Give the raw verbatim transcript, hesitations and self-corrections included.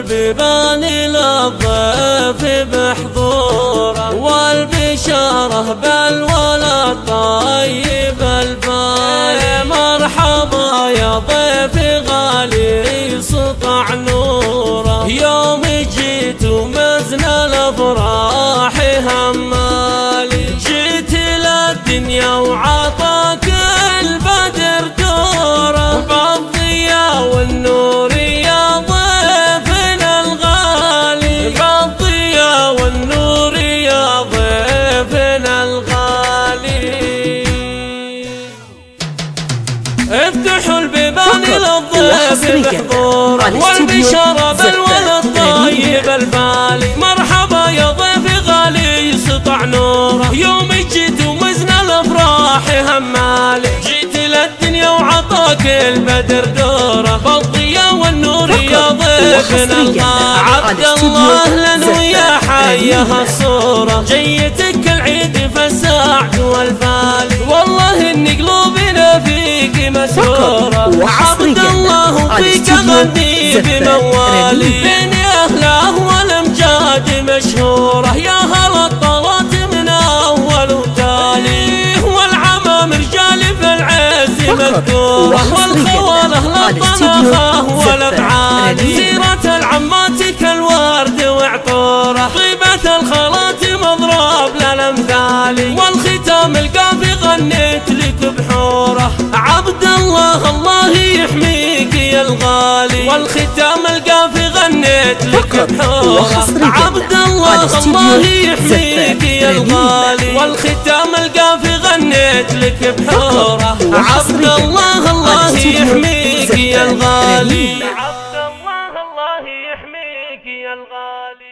البيبان للضيف بحضوره، والبشارة بالولد طيب البال. مرحبا يا ضيف غالي سطع نوره، يوم جيت ومزن الافراح همالي. جيت للدنيا وعطاك البدر دوره، بالضياء والنور يا ضيفنا الغالي. بالضياء والنور يا ضيفنا الغالي. افتحوا البيبان للضيف بحضوره، والبشارة بالولد طيب البالي. مرحبا يا ضيف غالي سطع نوره، يوم جيت ومزن الافراح همالي. جيت للدنيا وعطاك البدر دوره، بالضياء والنور يا ضيفنا الغالي. عبد الله لن ويا حيها الصورة، جيتك العيد فالسعد والفالي. والله ان قلوبنا فيك مسرورة، عبد الله فيك غني بموالي. بين اهله والامجاد مشهورة، يا هلا الطلات من اول وتالي. والعمام رجال في العز مذكورة، والخواله للطناخه والافعالي. سيرة العمات كالورد وعطوره، طيبة الخالات مضروب للامثال. والختام القافي غنيت لك بحوره، عبد الله الله يحميك يا الغالي. والختام القافي غنيت لك بحوره، عبد الله الله يحميك يا الغالي. والختام القافي غنيت لك بحوره، عبد الله الله يحميك يا الغالي. عبد الله الله يحميك يا الغالي.